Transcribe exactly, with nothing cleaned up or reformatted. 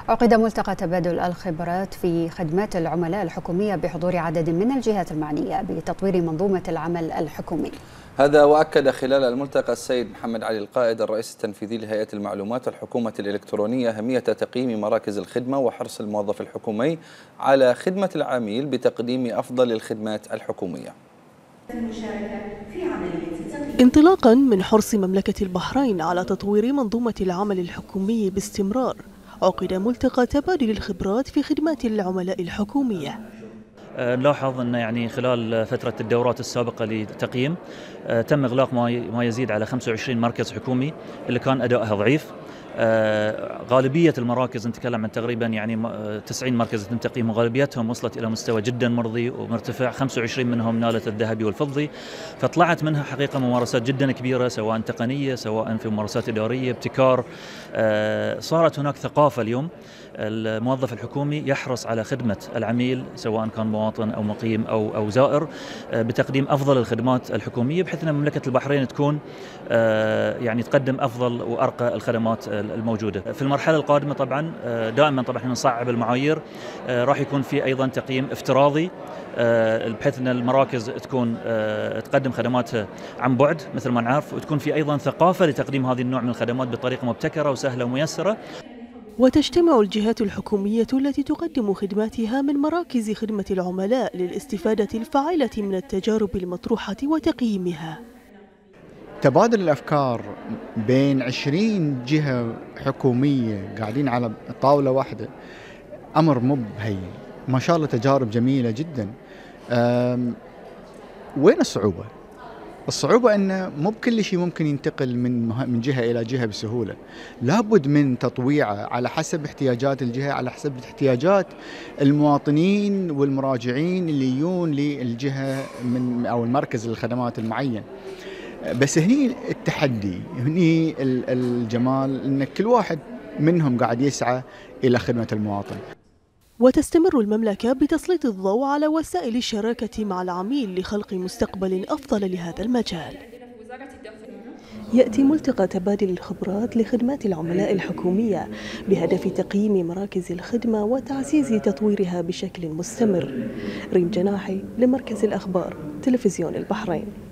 عقد ملتقى تبادل الخبرات في خدمات العملاء الحكومية بحضور عدد من الجهات المعنية بتطوير منظومة العمل الحكومي. هذا وأكد خلال الملتقى السيد محمد علي القائد الرئيس التنفيذي لهيئة المعلومات والحكومة الإلكترونية أهمية تقييم مراكز الخدمة وحرص الموظف الحكومي على خدمة العميل بتقديم أفضل الخدمات الحكومية. انطلاقا من حرص مملكة البحرين على تطوير منظومة العمل الحكومي باستمرار، عقد ملتقى تبادل الخبرات في خدمات العملاء الحكومية. نلاحظ أن يعني خلال فترة الدورات السابقة للتقييم تم إغلاق ما يزيد على خمسة وعشرين مركز حكومي اللي كان أدائها ضعيف. غالبية المراكز نتكلم عن تقريبا يعني تسعين مركز تم تقييمهم، غالبيتهم وصلت إلى مستوى جدا مرضي ومرتفع، خمسة وعشرين منهم نالت الذهبي والفضي، فطلعت منها حقيقة ممارسات جدا كبيرة سواء تقنية سواء في ممارسات إدارية ابتكار. صارت هناك ثقافة اليوم الموظف الحكومي يحرص على خدمة العميل سواء كان مواطن أو مقيم أو أو زائر بتقديم أفضل الخدمات الحكومية، بحيث أن مملكة البحرين تكون يعني تقدم أفضل وأرقى الخدمات الموجودة. في المرحلة القادمة طبعا دائما طبعا احنا نصعب المعايير، راح يكون في أيضا تقييم افتراضي بحيث أن المراكز تكون تقدم خدماتها عن بعد مثل ما نعرف، وتكون في أيضا ثقافة لتقديم هذه النوع من الخدمات بطريقة مبتكرة وسهلة وميسرة. وتجتمع الجهات الحكومية التي تقدم خدماتها من مراكز خدمة العملاء للاستفادة الفاعلة من التجارب المطروحة وتقييمها. تبادل الأفكار بين عشرين جهة حكومية قاعدين على طاولة واحدة أمر مبهي، ما شاء الله تجارب جميلة جدا. وين الصعوبة؟ الصعوبة أن مو بكل شيء ممكن ينتقل من من جهة إلى جهة بسهولة، لابد من تطويعه على حسب احتياجات الجهة، على حسب احتياجات المواطنين والمراجعين اللي يجون للجهة من أو المركز الخدمات المعين. بس هني التحدي، هني الجمال أن كل واحد منهم قاعد يسعى إلى خدمة المواطن. وتستمر المملكة بتسليط الضوء على وسائل الشراكة مع العميل لخلق مستقبل أفضل لهذا المجال. يأتي ملتقى تبادل الخبرات لخدمات العملاء الحكومية بهدف تقييم مراكز الخدمة وتعزيز تطويرها بشكل مستمر. ريم جناحي لمركز الأخبار تلفزيون البحرين.